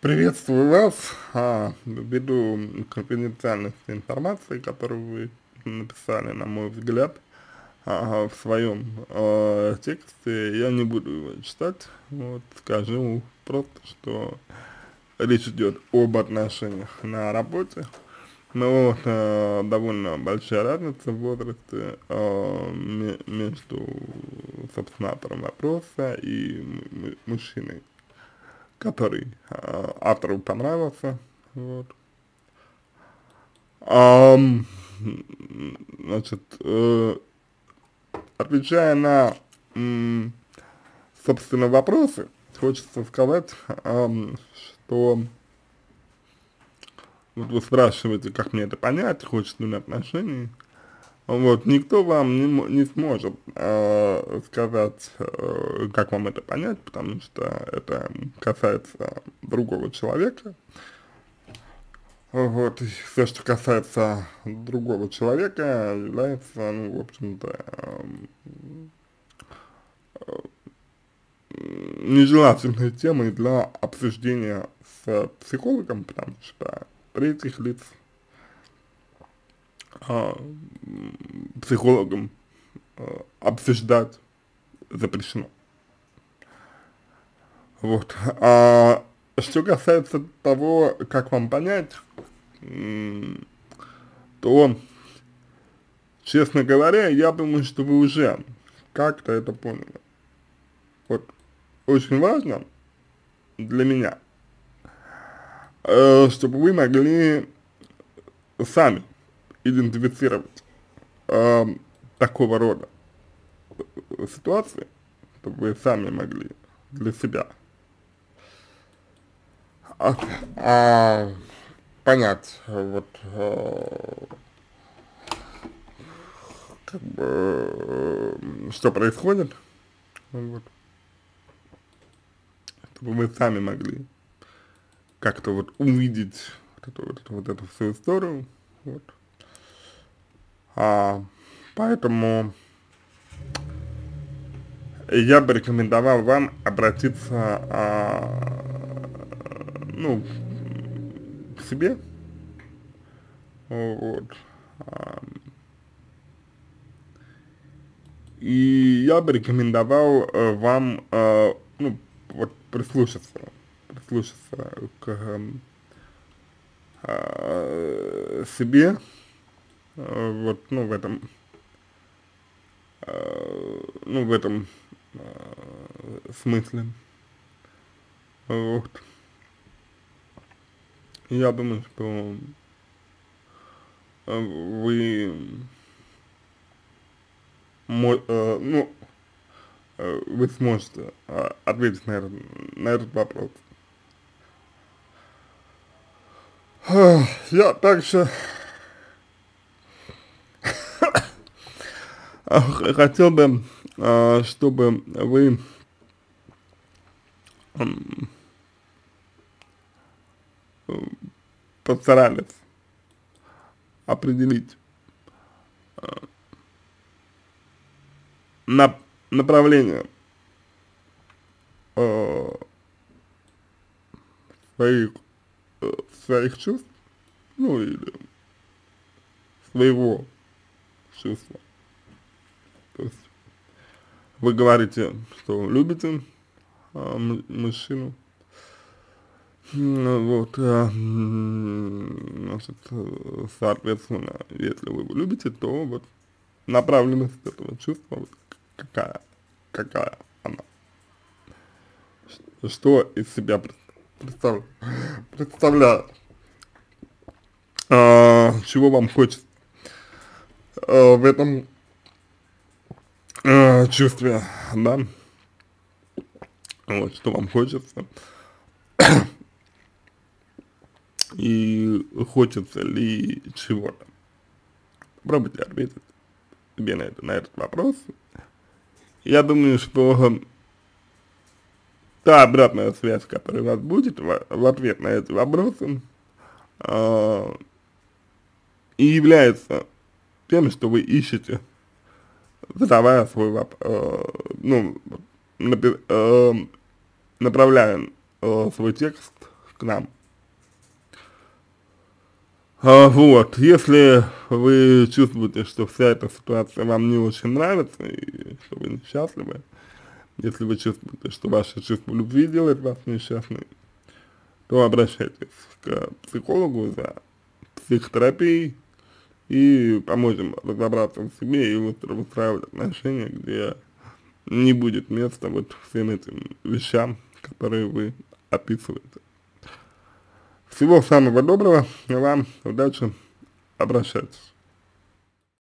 Приветствую вас. Ввиду конфиденциальности информации, которую вы написали, на мой взгляд, в своем тексте, я не буду его читать. Вот, скажу просто, что речь идет об отношениях на работе. Ну вот, довольно большая разница в возрасте между, собственно, автором вопроса и мужчиной, который автору понравился. Вот. Ам, значит, отвечая на, собственно, вопросы, хочется сказать, что вот вы спрашиваете, как мне это понять, хочется ли отношений. Вот, никто вам не сможет сказать, как вам это понять, потому что это касается другого человека. Вот, и все, что касается другого человека, является, ну, в общем-то, нежелательной темой для обсуждения с психологом, потому что третьих лиц а, психологом обсуждать запрещено. Вот. А что касается того, как вам понять, то, честно говоря, я думаю, что вы уже как-то это поняли. Вот. Очень важно для меня, чтобы вы могли сами идентифицировать такого рода ситуации, чтобы вы сами могли для себя а, а, понять, вот, как бы, что происходит, вот, чтобы вы сами могли как-то вот увидеть вот эту всю историю, вот. Поэтому я бы рекомендовал вам обратиться, ну, к себе, вот, а, и я бы рекомендовал вам, ну, вот прислушаться к себе, вот, ну, в этом смысле, вот. Я думаю, что вы, ну, вы сможете ответить на этот вопрос. Я также хотел бы, чтобы вы постарались определить направление э, своих, своих чувств, ну или своего чувства. То есть вы говорите, что любите мужчину, ну, вот, значит, соответственно, если вы его любите, то вот направленность этого чувства, вот, какая она, что из себя представляет, чего вам хочется в этом чувстве, да, вот, что вам хочется, и хочется ли чего-то. Попробуйте ответить себе на этот вопрос. Я думаю, что та обратная связь, которая у вас будет в ответ на эти вопросы, и является тем, что вы ищете, задавая свой вопрос, ну, направляя свой текст к нам. Вот, если вы чувствуете, что вся эта ситуация вам не очень нравится, и что вы несчастливы, если вы чувствуете, что ваше чувство любви делает вас несчастной, то обращайтесь к психологу за психотерапией, и поможем разобраться в себе и выстраивать отношения, где не будет места вот всем этим вещам, которые вы описываете. Всего самого доброго вам, удачи, обращайтесь.